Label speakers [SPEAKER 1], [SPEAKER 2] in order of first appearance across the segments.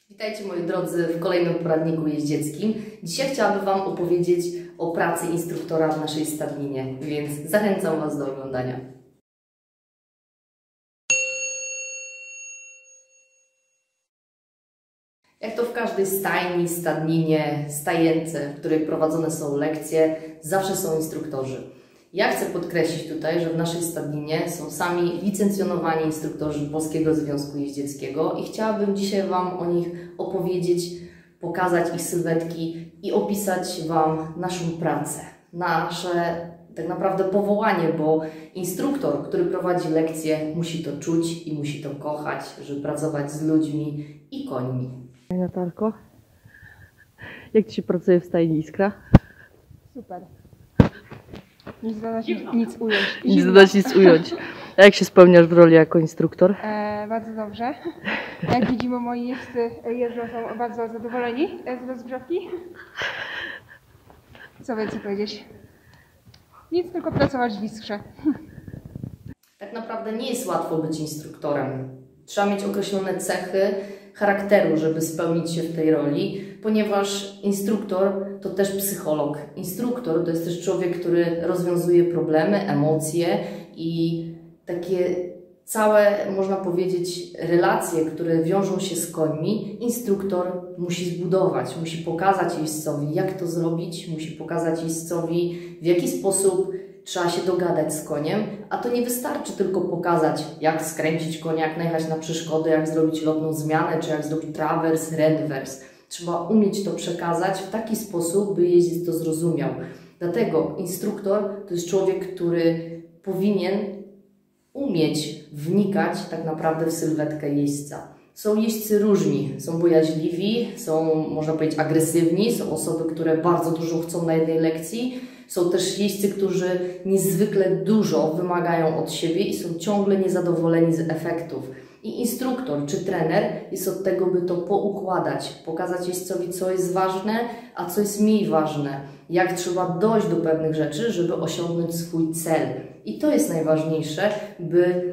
[SPEAKER 1] Witajcie moi drodzy w kolejnym poradniku jeździeckim. Dzisiaj chciałabym Wam opowiedzieć o pracy instruktora w naszej stadninie, więc zachęcam Was do oglądania. Jak to w każdej stajni, stadninie, stajence, w której prowadzone są lekcje, zawsze są instruktorzy. Ja chcę podkreślić tutaj, że w naszej stadninie są sami licencjonowani instruktorzy Polskiego Związku Jeździeckiego i chciałabym dzisiaj Wam o nich opowiedzieć, pokazać ich sylwetki i opisać Wam naszą pracę, nasze tak naprawdę powołanie, bo instruktor, który prowadzi lekcje, musi to czuć i musi to kochać, żeby pracować z ludźmi i końmi.
[SPEAKER 2] Natalko, jak Ci się pracuje w stajni Iskra?
[SPEAKER 3] Super. Nie dodać nic ująć.
[SPEAKER 2] Nic dodać, nic ująć. A jak się spełniasz w roli jako instruktor?
[SPEAKER 3] Bardzo dobrze. Jak widzimy, moi jeźdźcy jeżdżą, są bardzo zadowoleni z rozgrzewki. Co więcej powiedzieć? Nic, tylko pracować w Iskrze.
[SPEAKER 1] Tak naprawdę nie jest łatwo być instruktorem. Trzeba mieć określone cechy charakteru, żeby spełnić się w tej roli, ponieważ instruktor to też psycholog. Instruktor to jest też człowiek, który rozwiązuje problemy, emocje i takie całe, można powiedzieć, relacje, które wiążą się z końmi, instruktor musi zbudować, musi pokazać jeźdźcowi, jak to zrobić, musi pokazać jeźdźcowi, w jaki sposób trzeba się dogadać z koniem, a to nie wystarczy tylko pokazać, jak skręcić konia, jak najechać na przeszkody, jak zrobić lotną zmianę, czy jak zrobić trawers, rewers. Trzeba umieć to przekazać w taki sposób, by jeździec to zrozumiał. Dlatego instruktor to jest człowiek, który powinien umieć wnikać tak naprawdę w sylwetkę jeźdźca. Są jeźdźcy różni, są bojaźliwi, są, można powiedzieć, agresywni, są osoby, które bardzo dużo chcą na jednej lekcji, są też jeźdźcy, którzy niezwykle dużo wymagają od siebie i są ciągle niezadowoleni z efektów. I instruktor czy trener jest od tego, by to poukładać, pokazać jeźdźcowi, co jest ważne, a co jest mniej ważne, jak trzeba dojść do pewnych rzeczy, żeby osiągnąć swój cel. I to jest najważniejsze, by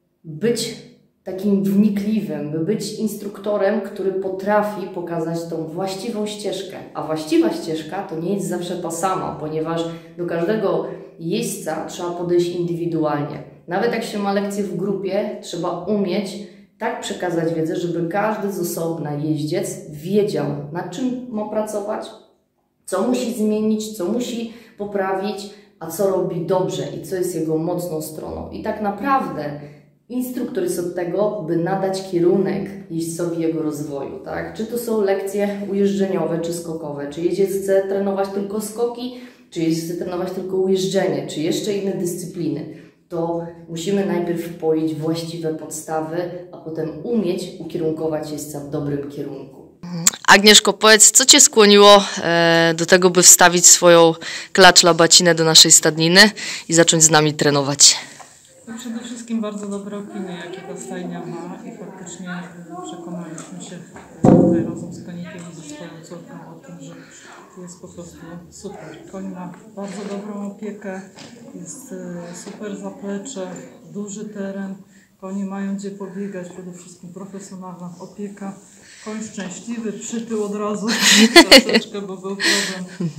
[SPEAKER 1] być takim wnikliwym, by być instruktorem, który potrafi pokazać tą właściwą ścieżkę. A właściwa ścieżka to nie jest zawsze ta sama, ponieważ do każdego jeźdźca trzeba podejść indywidualnie. Nawet jak się ma lekcje w grupie, trzeba umieć tak przekazać wiedzę, żeby każdy z osobna jeździec wiedział, nad czym ma pracować, co musi zmienić, co musi poprawić, a co robi dobrze i co jest jego mocną stroną. I tak naprawdę instruktor jest od tego, by nadać kierunek jeźdźcowi jego rozwoju. Tak? Czy to są lekcje ujeżdżeniowe, czy skokowe, czy jeździec chce trenować tylko skoki, czy jeździec chce trenować tylko ujeżdżenie, czy jeszcze inne dyscypliny. To musimy najpierw wpoić właściwe podstawy, a potem umieć ukierunkować jeźdźca w dobrym kierunku.
[SPEAKER 2] Agnieszko, powiedz, co Cię skłoniło do tego, by wstawić swoją klacz labacinę do naszej stadniny i zacząć z nami trenować?
[SPEAKER 4] To przede wszystkim bardzo dobre opinie, jakie ta stajnia ma i faktycznie przekonaliśmy się tutaj razem z konikiem i ze swoją córką o tym, że jest po prostu super. Koń ma bardzo dobrą opiekę, jest super zaplecze, duży teren, konie mają gdzie pobiegać, przede wszystkim profesjonalna opieka. Koń szczęśliwy, przytył od razu troszeczkę, bo był problem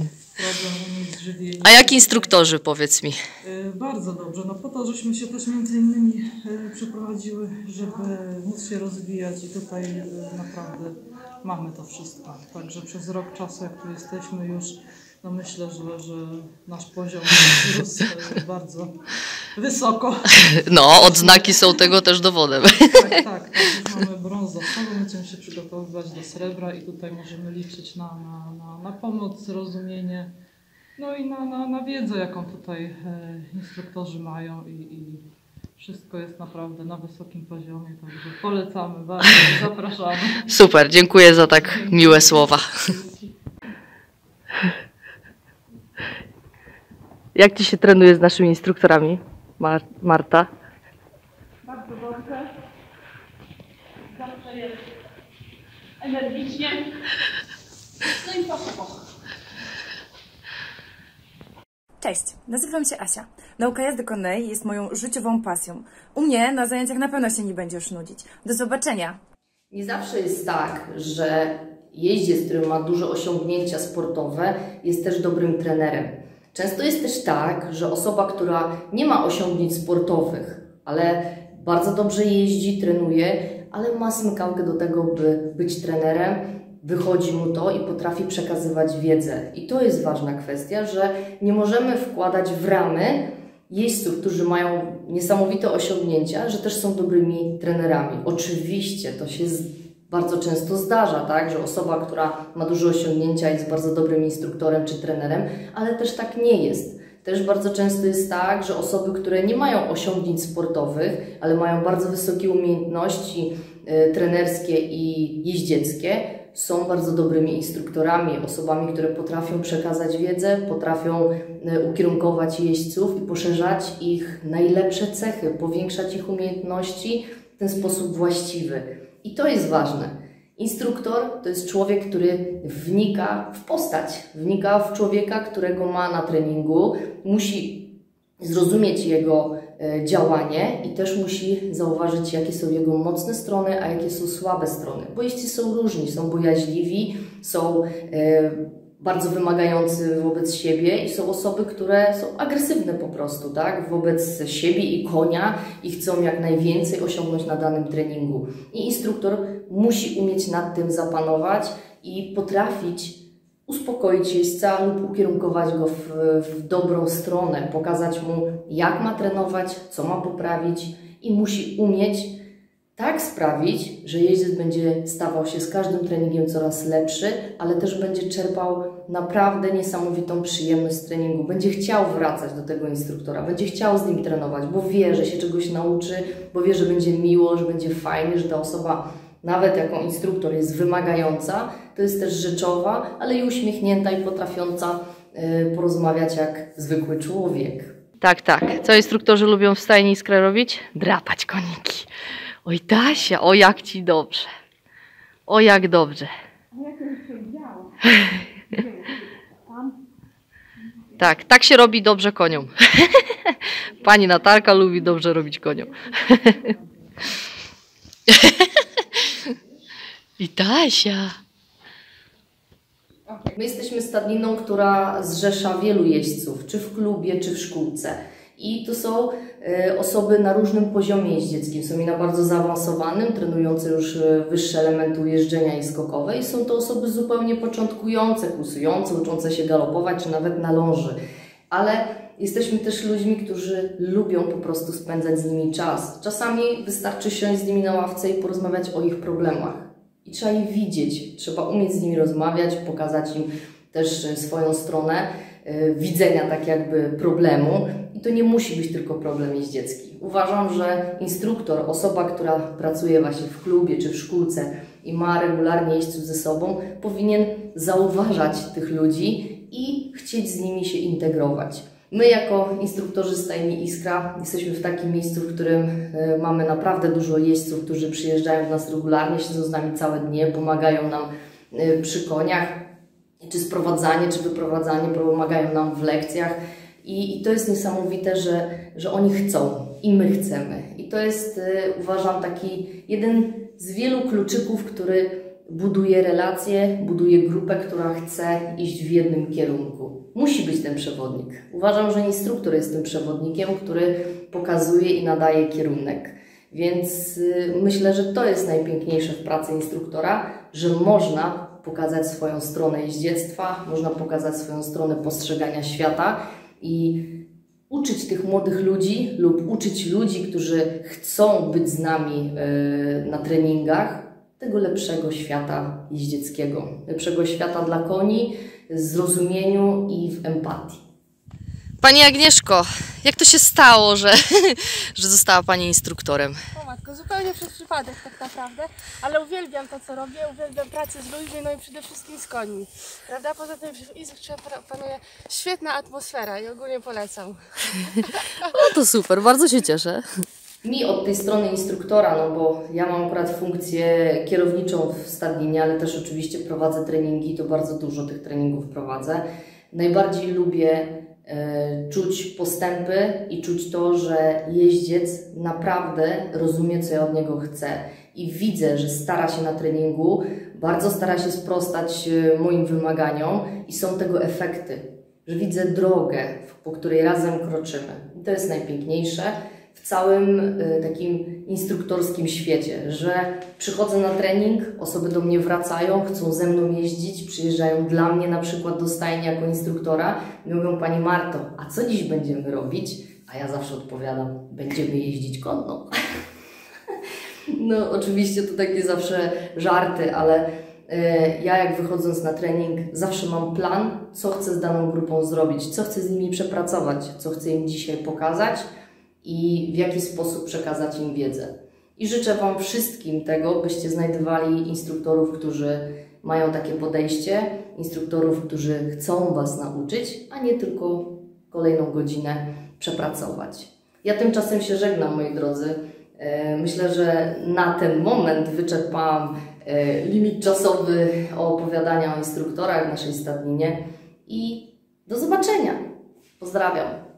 [SPEAKER 4] u nich z żywieniem.
[SPEAKER 2] A jak instruktorzy, powiedz mi?
[SPEAKER 4] Bardzo dobrze. No po to, żeśmy się też między innymi przeprowadziły, żeby móc się rozwijać i tutaj naprawdę mamy to wszystko. Także przez rok czasu, jak tu jesteśmy już, no myślę, że nasz poziom wzrósł bardzo wysoko.
[SPEAKER 2] No, odznaki są tego też dowodem.
[SPEAKER 4] Tak. Już mamy brąz za sobą, będziemy się przygotowywać do srebra i tutaj możemy liczyć na pomoc, zrozumienie, no i na wiedzę, jaką tutaj instruktorzy mają i wszystko jest naprawdę na wysokim poziomie, także polecamy bardzo, zapraszamy.
[SPEAKER 2] Super, dziękuję za tak miłe słowa. Jak Ci się trenuje z naszymi instruktorami, Marta?
[SPEAKER 5] Bardzo dobrze. Zawsze jest energicznie. No i poszło.
[SPEAKER 6] Cześć, nazywam się Asia. Nauka jazdy konnej jest moją życiową pasją. U mnie na zajęciach na pewno się nie będzie już nudzić. Do zobaczenia!
[SPEAKER 1] Nie zawsze jest tak, że jeździec, który ma duże osiągnięcia sportowe, jest też dobrym trenerem. Często jest też tak, że osoba, która nie ma osiągnięć sportowych, ale bardzo dobrze jeździ, trenuje, ale ma smykałkę do tego, by być trenerem, wychodzi mu to i potrafi przekazywać wiedzę. I to jest ważna kwestia, że nie możemy wkładać w ramy jeźdźców, którzy mają niesamowite osiągnięcia, że też są dobrymi trenerami. Oczywiście to się bardzo często zdarza, tak, że osoba, która ma duże osiągnięcia, jest bardzo dobrym instruktorem czy trenerem, ale też tak nie jest. Też bardzo często jest tak, że osoby, które nie mają osiągnięć sportowych, ale mają bardzo wysokie umiejętności trenerskie i jeździeckie, są bardzo dobrymi instruktorami, osobami, które potrafią przekazać wiedzę, potrafią ukierunkować jeźdźców i poszerzać ich najlepsze cechy, powiększać ich umiejętności w ten sposób właściwy. I to jest ważne. Instruktor to jest człowiek, który wnika w postać, wnika w człowieka, którego ma na treningu, musi zrozumieć jego działanie i też musi zauważyć, jakie są jego mocne strony, a jakie są słabe strony. Bo jeźdźcy są różni, są bojaźliwi, są bardzo wymagający wobec siebie i są osoby, które są agresywne po prostu, tak, wobec siebie i konia i chcą jak najwięcej osiągnąć na danym treningu. I instruktor musi umieć nad tym zapanować i potrafić uspokoić jeźdźca lub ukierunkować go w dobrą stronę, pokazać mu, jak ma trenować, co ma poprawić i musi umieć tak sprawić, że jeździec będzie stawał się z każdym treningiem coraz lepszy, ale też będzie czerpał naprawdę niesamowitą przyjemność z treningu. Będzie chciał wracać do tego instruktora, będzie chciał z nim trenować, bo wie, że się czegoś nauczy, bo wie, że będzie miło, że będzie fajnie, że ta osoba, nawet jako instruktor, jest wymagająca, to jest też rzeczowa, ale i uśmiechnięta i potrafiąca porozmawiać jak zwykły człowiek.
[SPEAKER 2] Tak, tak. Co instruktorzy lubią w stajni Iskra robić? Drapać koniki. Oj, Dasia, o jak ci dobrze. O jak dobrze. Tak, tak się robi dobrze koniom. Pani Natalka lubi dobrze robić koniom. I Dasia.
[SPEAKER 1] My jesteśmy stadniną, która zrzesza wielu jeźdźców, czy w klubie, czy w szkółce. I to są osoby na różnym poziomie jeździeckim. Są i na bardzo zaawansowanym, trenujące już wyższe elementy jeżdżenia i skokowe. I są to osoby zupełnie początkujące, kursujące, uczące się galopować, czy nawet na ląży. Ale jesteśmy też ludźmi, którzy lubią po prostu spędzać z nimi czas. Czasami wystarczy siąść z nimi na ławce i porozmawiać o ich problemach. I trzeba ich widzieć, trzeba umieć z nimi rozmawiać, pokazać im też swoją stronę widzenia tak jakby problemu. I to nie musi być tylko problem jeździecki. Uważam, że instruktor, osoba, która pracuje właśnie w klubie czy w szkółce i ma regularnie jeźdźców ze sobą, powinien zauważać tych ludzi i chcieć z nimi się integrować. My jako instruktorzy stajni Iskra jesteśmy w takim miejscu, w którym mamy naprawdę dużo jeźdźców, którzy przyjeżdżają do nas regularnie, siedzą z nami całe dnie, pomagają nam przy koniach, czy sprowadzanie, czy wyprowadzanie, pomagają nam w lekcjach. I to jest niesamowite, że oni chcą i my chcemy. I to jest, uważam, taki jeden z wielu kluczyków, który buduje relacje, buduje grupę, która chce iść w jednym kierunku. Musi być ten przewodnik. Uważam, że instruktor jest tym przewodnikiem, który pokazuje i nadaje kierunek. Więc myślę, że to jest najpiękniejsze w pracy instruktora, że można pokazać swoją stronę jeździectwa, można pokazać swoją stronę postrzegania świata i uczyć tych młodych ludzi lub uczyć ludzi, którzy chcą być z nami na treningach, tego lepszego świata jeździeckiego, lepszego świata dla koni, w zrozumieniu i w empatii.
[SPEAKER 2] Pani Agnieszko, jak to się stało, że została Pani instruktorem?
[SPEAKER 3] O matko, zupełnie przez przypadek tak naprawdę, ale uwielbiam to, co robię, uwielbiam pracę z ludźmi, no i przede wszystkim z końmi, prawda? Poza tym w Iskrze panuje świetna atmosfera i ogólnie polecam.
[SPEAKER 2] No to super, bardzo się cieszę.
[SPEAKER 1] Mi od tej strony instruktora, no bo ja mam akurat funkcję kierowniczą w stadninie, ale też oczywiście prowadzę treningi, to bardzo dużo tych treningów prowadzę. Najbardziej lubię czuć postępy i czuć to, że jeździec naprawdę rozumie, co ja od niego chcę. i widzę, że stara się na treningu, bardzo stara się sprostać moim wymaganiom i są tego efekty, że widzę drogę, po której razem kroczymy. I to jest najpiękniejsze w całym takim instruktorskim świecie, że przychodzę na trening, osoby do mnie wracają, chcą ze mną jeździć, przyjeżdżają dla mnie na przykład do stajni jako instruktora i mówią: Pani Marto, a co dziś będziemy robić? A ja zawsze odpowiadam: będziemy jeździć konno. No oczywiście to takie zawsze żarty, ale ja jak wychodząc na trening zawsze mam plan, co chcę z daną grupą zrobić, co chcę z nimi przepracować, co chcę im dzisiaj pokazać i w jaki sposób przekazać im wiedzę. I życzę Wam wszystkim tego, byście znajdowali instruktorów, którzy mają takie podejście, instruktorów, którzy chcą Was nauczyć, a nie tylko kolejną godzinę przepracować. Ja tymczasem się żegnam, moi drodzy. Myślę, że na ten moment wyczerpałam limit czasowy opowiadania o instruktorach w naszej stadninie i do zobaczenia. Pozdrawiam.